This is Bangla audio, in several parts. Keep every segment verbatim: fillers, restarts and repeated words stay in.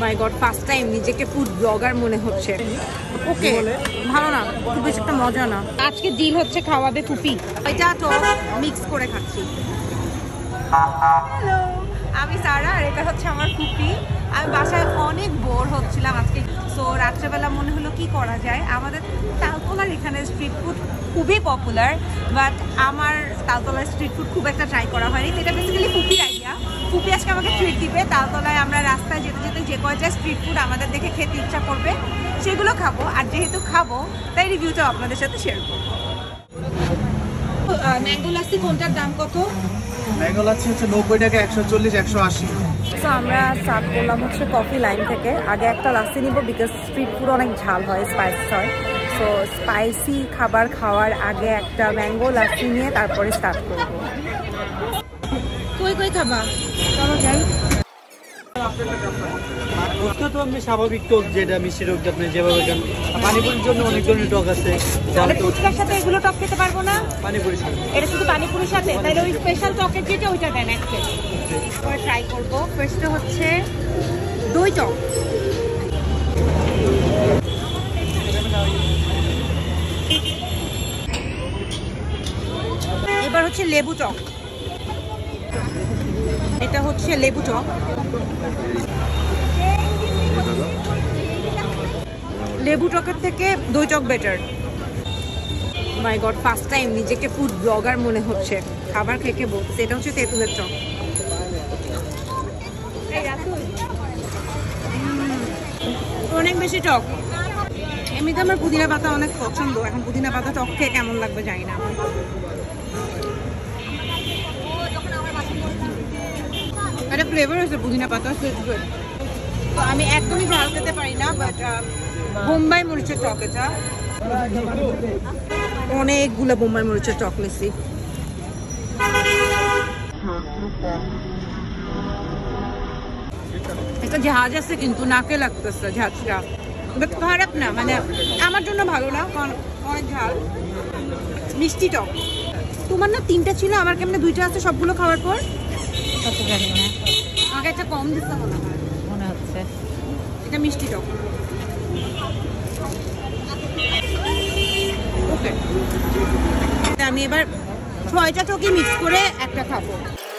মাই গড, ফার্স্ট টাইম নিজেকে ফুড ব্লগার মনে হচ্ছে। ওকে, ভালো না, খুব বেশি একটা মজা না। আজকে ডিল হচ্ছে খাওয়াবে ফুপি, এটা তো মিক্স করে খাচ্ছি। হ্যালো, আমি সারা আর এটা হচ্ছে আমার ফুপি। আমি বাসায় অনেক বোর হচ্ছিলাম আজকে, সো রাত্রেবেলা মনে হলো কি করা যায়। আমাদের তালতলার এখানে স্ট্রিট ফুড খুবই পপুলার, বাট আমার তালতলার স্ট্রিট ফুড খুব একটা ট্রাই করা হয়নি। তো এটা বেসিক্যালি ফুপির আইডিয়া। ফুপি আজকে আমাকে ট্রিট দিবে। তালতলায় আমরা রাস্তায় যেতে যেতে যে কয়টা স্ট্রিট ফুড আমাদের দেখে খেতে ইচ্ছা করবে সেগুলো খাবো, আর যেহেতু খাবো তাই রিভিউটাও আপনাদের সাথে শেয়ার করবো। ম্যাঙ্গো লাস্সি কোনটার দাম কত? ম্যাঙ্গো লাচ্ছি হচ্ছে নব্বই টাকা, একশো চল্লিশ, একশো আশি। তো আমরা স্টার্ট করলাম হচ্ছে কফি লাইন থেকে। আগে একটা লাস্সি নিব, বিকজ স্ট্রিট ফুড অনেক ঝাল হয়, স্পাইস হয়। সো স্পাইসি খাবার খাওয়ার আগে একটা ম্যাঙ্গো লাস্সি নিয়ে তারপরে স্টার্ট করবো। কই কই খাবা? চলো যাই। টকটা তো আপনি স্বাভাবিক টক, যেটা মিষ্টি টক আপনি যেভাবে খান। পানিপুরির জন্য অনেক ধরনের টক আছে। ফুচকার সাথে এগুলো টক খেতে পারবো না? পানিপুরি এটা শুধু পানিপুরির সাথে? তাহলে ওই স্পেশাল টকের যেটা ওইটা দেন একটা। পরে ট্রাই করবো। ফার্স্টে হচ্ছে দই টক। এবার হচ্ছে লেবু টক। এটা হচ্ছে লেবু টক। লেবু টকের থেকে দই টক better. My god, first time নিজেকে ফুড ব্লগার মনে হচ্ছে। খাবার খেয়ে খেয়ে বলছে। এটা হচ্ছে তেঁতুলের টক। অনেক বেশি টক। এমনিতে আমার পুদিনা পাতা অনেক পছন্দ, এখন পুদিনা পাতা টক খেয়ে কেমন লাগবে জানি না। একটা ফ্লেভার আছে পুদিনা পাতা। তো আমি একদমই ঝাল খেতে পারি না, বাট বোম্বাই মরিচের টক এটা। অনেকগুলো বোম্বাই মরিচের টক লেছি। একটা ঝাঁজ আছে কিন্তু নাকে লাগতেছে ঝাঁজটা, বাট খারাপ না, মানে আমার জন্য ভালো না, কারণ অনেক ঝাল। মিষ্টি টক। তোমার না তিনটা ছিল, আমার কেমনে দুইটা আছে সবগুলো খাওয়ার পর? কত জানি না, আমাকে একটা কম দিতে মনে হয় মনে হচ্ছে। এটা মিষ্টি টক। ওকে, আমি এবার ছয়টা টকই মিক্স করে একটা খাবো।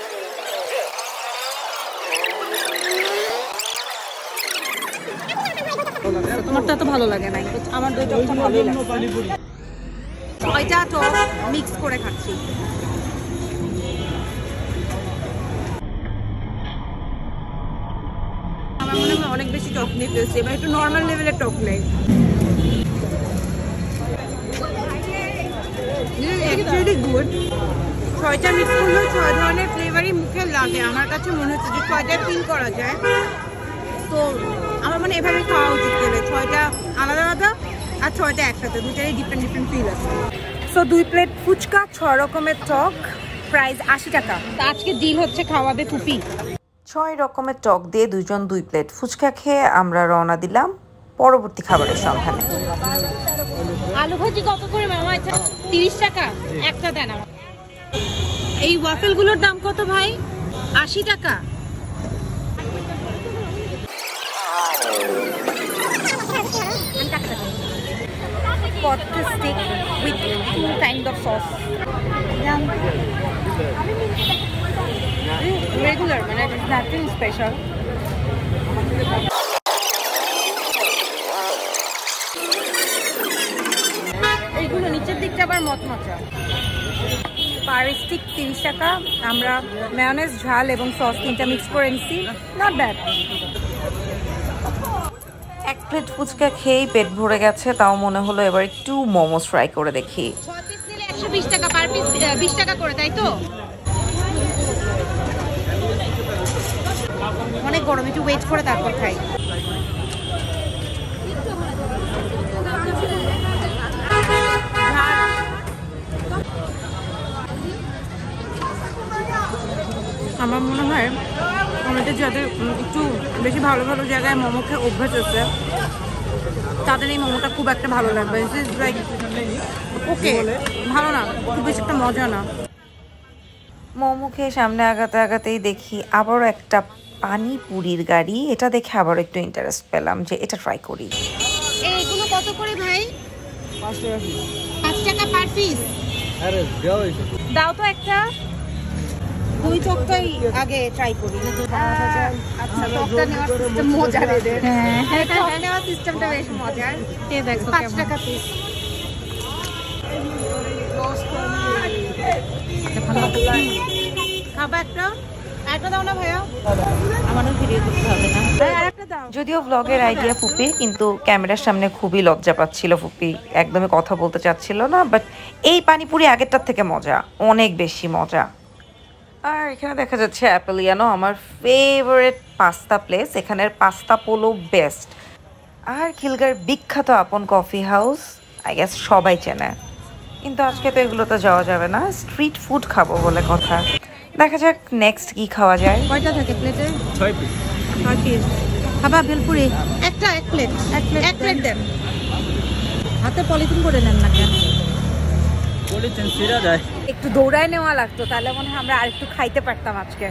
তোমারটা তো ভালো লাগে নাই, আমার দই টকটা ভালোই লাগে। ছয়টা টক মিক্স করে খাচ্ছি। আমার মনে হয় অনেক বেশি টক নিয়ে ফেলছি, এবার একটু নর্মাল লেভেলের টক নেই। Actually good. ছয়টা মিক্স করলে ছয় ধরনের ফ্লেভারই মুখে লাগে। আমার কাছে মনে হচ্ছে যে ছয়টা ফিল করা যায়, তো আমার মানে এভাবে খাওয়া উচিত। গেলে ছয়টা আলাদা আলাদা আর ছয়টা একসাথে, দুটারই ডিফারেন্ট ডিফারেন্ট ফিল আছে। সো দুই প্লেট ফুচকা, ছয় রকমের টক, প্রাইস আশি টাকা। আজকে ডিল হচ্ছে খাওয়াবে ফুপি। ছয় রকমের টক দিয়ে দুজন দুই প্লেট ফুচকা খেয়ে আমরা রওনা দিলাম পরবর্তী খাবারের সন্ধানে। আলু ভাজি কত করে মামা? তিরিশ টাকা একটা দেন। এই ওয়াফেলগুলোর দাম কত ভাই? আশি টাকা। Potato stick with two kind of sauce. Regular, মানে it's nothing special. এইগুলো নিচের দিকটা আবার মচমচা। পার স্টিক তিরিশ টাকা। আমরা মেয়োনেজ, ঝাল এবং সস তিনটা মিক্স করে নিচ্ছি। Not bad. এক প্লেট ফুচকা খেয়েই পেট ভরে গেছে, তাও মনে হলো এবার একটু মোমোস ফ্রাই করে দেখি। ছয় পিস নিলে একশো বিশ টাকা, পার পিস বিশ টাকা করে, তাই তো? অনেক গরম, একটু ওয়েট করে তারপর খাই। আমার মনে হয় আমাদের যাদের একটু বেশি ভালো ভালো জায়গায় মোমো খেয়ে অভ্যাস আছে তাদের এই মোমোটা খুব একটা ভালো লাগবে। ওকে, ভালো না, খুব বেশি একটা মজা না। মোমো খেয়ে সামনে আগাতে আগাতেই দেখি আবারও একটা পানিপুরির গাড়ি, এটা দেখে আবার একটু ইন্টারেস্ট পেলাম যে এটা ট্রাই করি। এইগুলো কত করে ভাই? পাঁচ টাকা পিস। পাঁচ টাকা পার পিস। আরে দাও এই তো। দাও তো একটা। দুই চকটাই আগে ট্রাই করি। আচ্ছা, চকটা নেওয়ার সিস্টেম মজার এদের। হ্যাঁ, হ্যাঁ, চক নেওয়ার সিস্টেমটা বেশ মজার। কে দেখো পাঁচ টাকা পিস। খাবার একটা একটা দাও না ভাইয়া, আমারও ভিডিও করতে হবে না। আরেকটা দাও। যদিও ব্লগের আইডিয়া ফুপির, কিন্তু ক্যামেরার সামনে খুবই লজ্জা পাচ্ছিল ফুপি, একদমই কথা বলতে চাচ্ছিল না। বাট এই পানিপুরি আগেরটার থেকে মজা, অনেক বেশি মজা। আর এখানে দেখা যাচ্ছে অ্যাপেলিয়ানো, আমার ফেভারিট পাস্তা প্লেস। এখানের পাস্তা পোলো বেস্ট। আর খিলগার বিখ্যাত Apon coffee house I guess সবাই চেনে, কিন্তু আজকে তো এগুলোতে যাওয়া যাবে না, স্ট্রিট ফুড খাবো বলে কথা। দেখা যাক নেক্সট কি খাওয়া যায়। কয়টা থাকে প্লেটে? ছয় পিস। ছয় পিস। খাবা ভেলপুরি? একটা এক প্লেট। এক প্লেট এক প্লেট দেন। হাতে পলিথিন করে নেন না কেন? পলিথিন ছিঁড়া যায়। একটু দৌড়ায় নেওয়া লাগতো, তাহলে মনে হয় আমরা আরেকটু খাইতে পারতাম আজকে।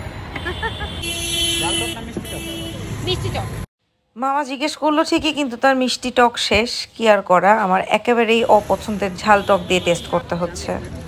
মিষ্টি টক। মামা জিজ্ঞেস করলো ঠিকই, কিন্তু তার মিষ্টি টক শেষ। কি আর করা, আমার একেবারেই অপছন্দের ঝাল টক দিয়ে টেস্ট করতে হচ্ছে।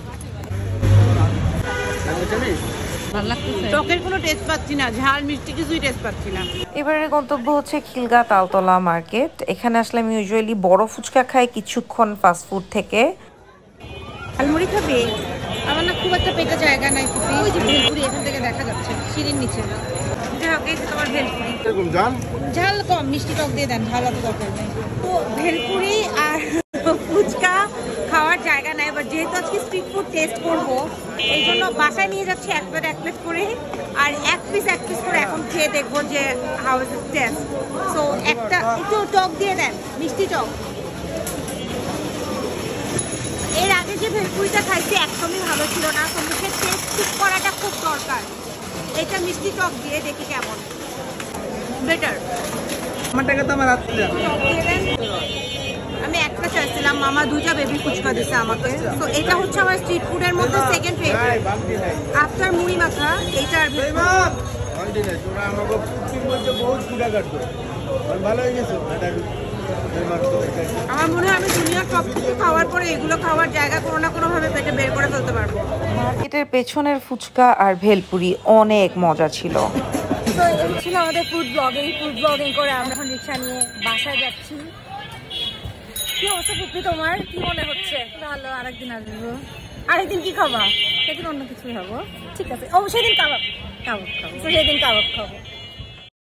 টকের কোনো টেস্ট পাচ্ছি না, ঝাল মিষ্টি কিছুই টেস্ট পাচ্ছি না। এবারের গন্তব্য হচ্ছে খিলগা তালতলা মার্কেট। এখানে আসলে আমি ইউজুয়ালি বড় ফুচকা খাই কিছুক্ষণ ফাস্টফুড থেকে। ঝালমুড়ি খাবে? আমার না খুব একটা পেটে জায়গা নাই ফুপি। ওই যে ভেলপুরি এখান থেকে দেখা যাচ্ছে সিঁড়ির নিচে। যাই হোক, এই যে তোমার ভেলপুরি। ঝাল কম, মিষ্টি টক দিয়ে দেন, ঝাল অত দরকার নেই। তো ভেলপুরি আর ফুচকা খাওয়ার জায়গা নাই, এবার যেহেতু আজকে স্ট্রিট ফুড টেস্ট করবো, এই জন্য বাসায় নিয়ে যাচ্ছি এক প্লেট এক প্লেট করে, আর এক পিস এক পিস করে এখন খেয়ে দেখবো যে how is it taste. So একটা একটু টক দিয়ে দেন, মিষ্টি টক। এর আগে যে ভেলপুরিটা খাইছি একদমই ভালো ছিল না, তো মুখের টেস্ট ঠিক করাটা খুব দরকার। এটা মিষ্টি টক দিয়ে দেখি কেমন, বেটার। আমার টাকা তো আমার হাতে দেন। আমি একটা চাইছিলাম, মামা দুইটা বেবি ফুচকা দিছে আমাকে। তো এটা হচ্ছে আমার স্ট্রিট ফুডের মধ্যে সেকেন্ড ফেভারিট আফটার মুড়ি মাখা। এইটা আর আমার মনে হয় আমি দুনিয়ার সব কিছু খাওয়ার পরে এগুলো খাওয়ার জায়গা কোনো না কোনো ভাবে পেটে বের করে ফেলতে পারবো। মার্কেটের পেছনের ফুচকা আর ভেলপুরি অনেক মজা ছিল। তো এই ছিল আমাদের ফুড ব্লগিং। ফুড ব্লগিং করে আমরা এখন রিক্সা নিয়ে বাসায় যাচ্ছি। কি অবস্থা পুপি তোমার? কি মনে হচ্ছে? ভালো, আরেকদিন আসবো। আরেকদিন কি খাবা? সেদিন অন্য কিছু খাবো। ঠিক আছে, ও সেদিন কাবাব কাবাব খাবো, সেদিন কাবাব খাবো।